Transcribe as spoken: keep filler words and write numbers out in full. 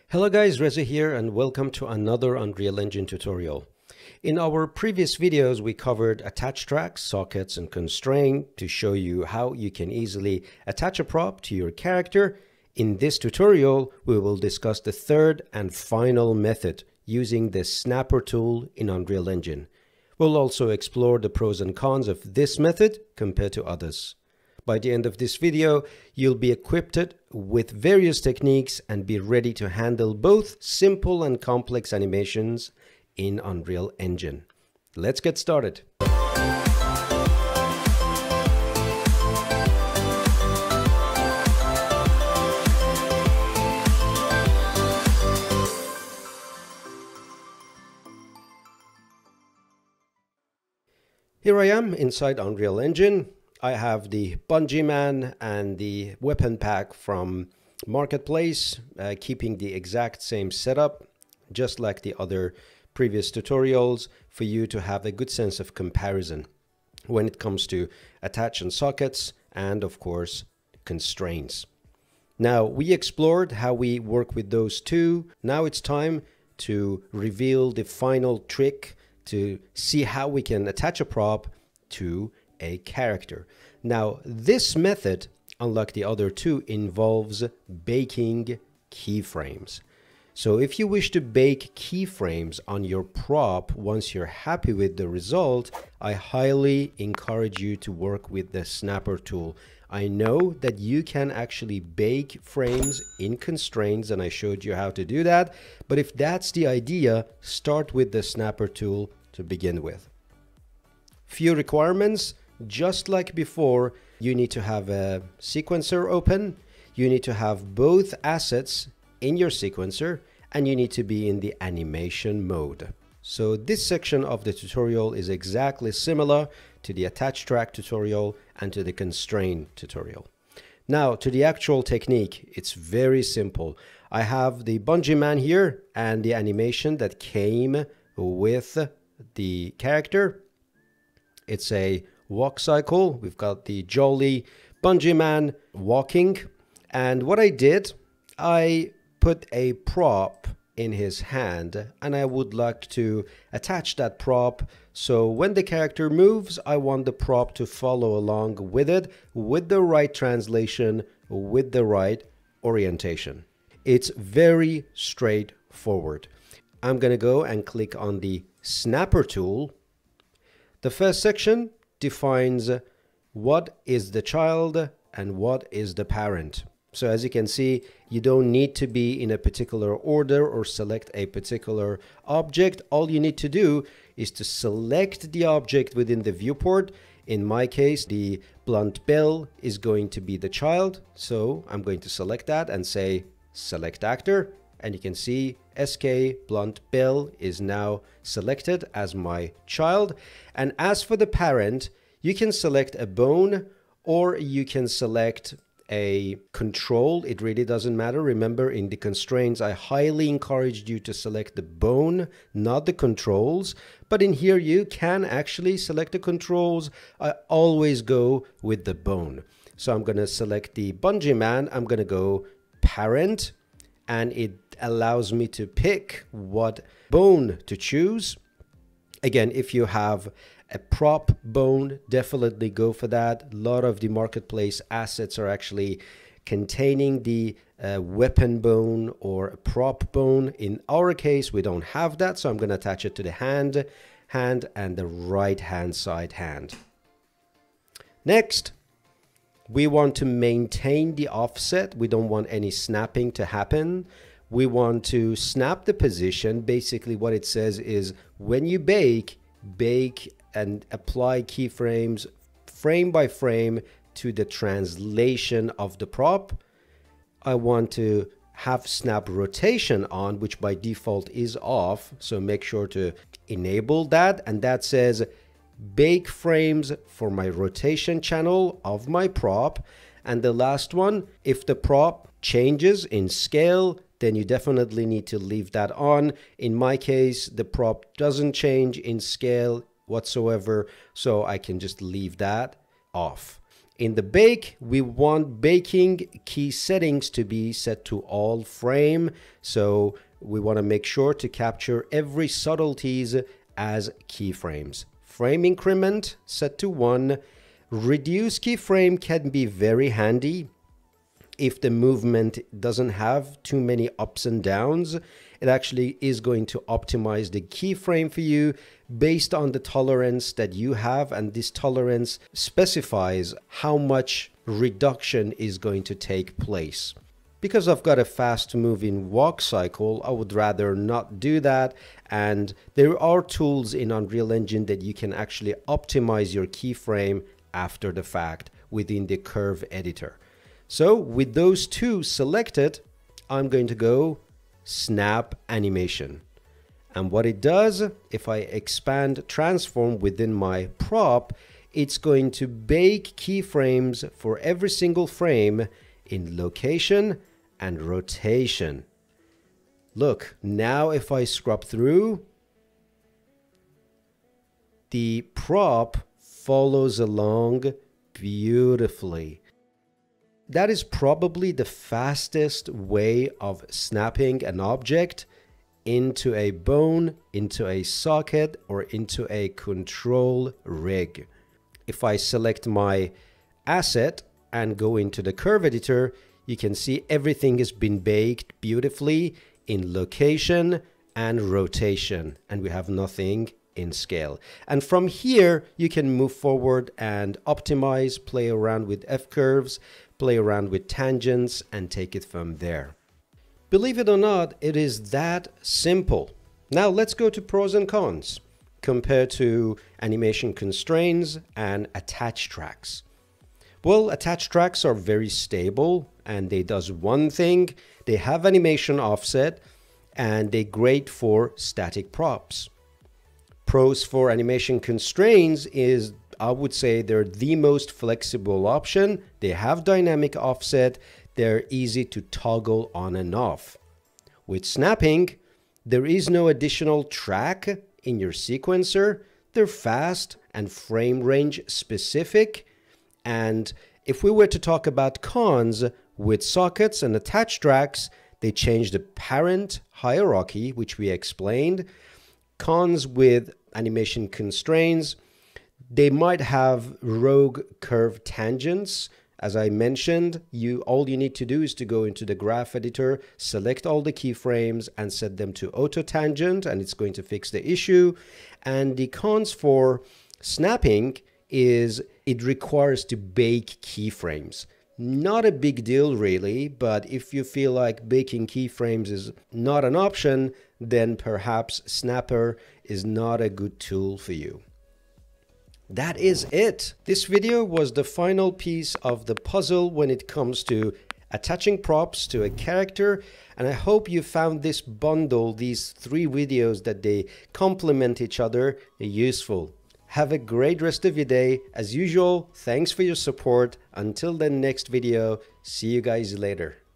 Hello guys, Reza here and welcome to another Unreal Engine tutorial. In our previous videos, we covered attach tracks, sockets, and constraint to show you how you can easily attach a prop to your character. In this tutorial, we will discuss the third and final method using the snapper tool in Unreal Engine. We'll also explore the pros and cons of this method compared to others. By the end of this video, you'll be equipped with various techniques and be ready to handle both simple and complex animations in Unreal Engine. Let's get started. Here I am inside Unreal Engine. I have the Bungee Man and the weapon pack from Marketplace, uh, keeping the exact same setup, just like the other previous tutorials, for you to have a good sense of comparison when it comes to attach and sockets and, of course, constraints. Now, we explored how we work with those two. Now it's time to reveal the final trick to see how we can attach a prop to a character. Now, this method, unlike the other two, involves baking keyframes. So if you wish to bake keyframes on your prop once you're happy with the result, I highly encourage you to work with the snapper tool. I know that you can actually bake frames in constraints, and I showed you how to do that. But if that's the idea, start with the snapper tool to begin with. Few requirements. Just like before, you need to have a sequencer open, you need to have both assets in your sequencer, and you need to be in the animation mode. So this section of the tutorial is exactly similar to the attach track tutorial and to the constraint tutorial. Now to the actual technique, it's very simple. I have the Bungee Man here and the animation that came with the character. It's a walk cycle. We've got the jolly Bungee Man walking. And what I did, I put a prop in his hand and I would like to attach that prop. So when the character moves, I want the prop to follow along with it, with the right translation, with the right orientation. It's very straightforward. I'm going to go and click on the snapper tool. The first section defines what is the child and what is the parent. So as you can see, you don't need to be in a particular order or select a particular object. All you need to do is to select the object within the viewport. In my case, the blunt bill is going to be the child. So I'm going to select that and say select actor. And you can see S K Blunt Bill is now selected as my child. And as for the parent, you can select a bone or you can select a control. It really doesn't matter. Remember, in the constraints, I highly encouraged you to select the bone, not the controls. But in here, you can actually select the controls. I always go with the bone. So I'm going to select the Bungee Man. I'm going to go parent. And it allows me to pick what bone to choose. Again, if you have a prop bone, definitely go for that. A lot of the marketplace assets are actually containing the uh, weapon bone or a prop bone. In our case, we don't have that, so I'm going to attach it to the hand, hand, and the right hand side hand. Next, we want to maintain the offset. We don't want any snapping to happen. We want to snap the position. Basically, what it says is when you bake, bake and apply keyframes frame by frame to the translation of the prop. I want to have snap rotation on, which by default is off. So make sure to enable that. And that says bake frames for my rotation channel of my prop. And the last one, if the prop changes in scale, then you definitely need to leave that on. In my case, the prop doesn't change in scale whatsoever, so I can just leave that off. In the bake, we want baking key settings to be set to all frame. So we want to make sure to capture every subtleties as keyframes. Frame increment set to one. Reduce keyframe can be very handy if the movement doesn't have too many ups and downs. It actually is going to optimize the keyframe for you based on the tolerance that you have, and this tolerance specifies how much reduction is going to take place. Because I've got a fast moving walk cycle, I would rather not do that, and there are tools in Unreal Engine that you can actually optimize your keyframe after the fact within the curve editor. So with those two selected, I'm going to go snap animation. And what it does, if I expand transform within my prop, it's going to bake keyframes for every single frame in location and rotation. Look, now if I scrub through, the prop follows along beautifully. That is probably the fastest way of snapping an object into a bone, into a socket, or into a control rig. If I select my asset and go into the curve editor, you can see everything has been baked beautifully in location and rotation, and we have nothing in scale. And from here, you can move forward and optimize, play around with F-curves, play around with tangents, and take it from there. Believe it or not, it is that simple. Now let's go to pros and cons compared to animation constraints and attach tracks. Well, attach tracks are very stable and they does one thing. They have animation offset and they're great for static props. Pros for animation constraints is, I would say, they're the most flexible option. They have dynamic offset. They're easy to toggle on and off. With snapping, there is no additional track in your sequencer. They're fast and frame range specific. And if we were to talk about cons, with sockets and attach tracks, they change the parent hierarchy, which we explained. Cons with animation constraints, they might have rogue curve tangents. As I mentioned, you all you need to do is to go into the graph editor, select all the keyframes and set them to auto tangent, and it's going to fix the issue. And the cons for snapping is it requires to bake keyframes. Not a big deal really, but if you feel like baking keyframes is not an option, then perhaps Snapper is not a good tool for you. That is it. This video was the final piece of the puzzle when it comes to attaching props to a character, and I hope you found this bundle, these three videos that they complement each other, useful. Have a great rest of your day. As usual, thanks for your support. Until the next video, see you guys later.